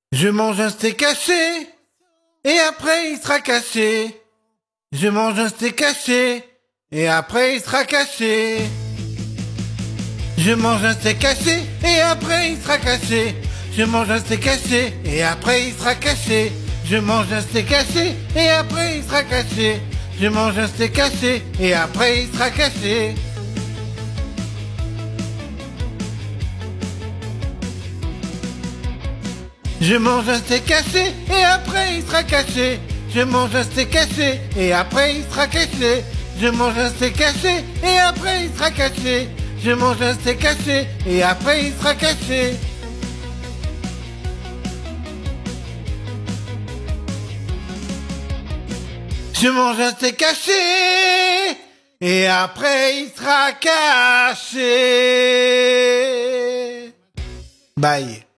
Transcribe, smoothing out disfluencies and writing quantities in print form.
Je mange un steak haché, et après il sera cassé. Je mange un steak haché, et après il sera cassé. Je mange un steak haché, et après il sera cassé. Je mange un steak haché, et après il sera cassé. Je mange un steak haché, et après il sera cassé. Je mange un steak haché, et après il sera cassé. Je mange un steak haché, et après il sera cassé. Je mange un steak haché, et après il sera cassé. Je mange un steak haché, et après il sera cassé. Je mange un steak haché, et après il sera cassé. Je mange un steak haché, et après il sera cassé. Bye.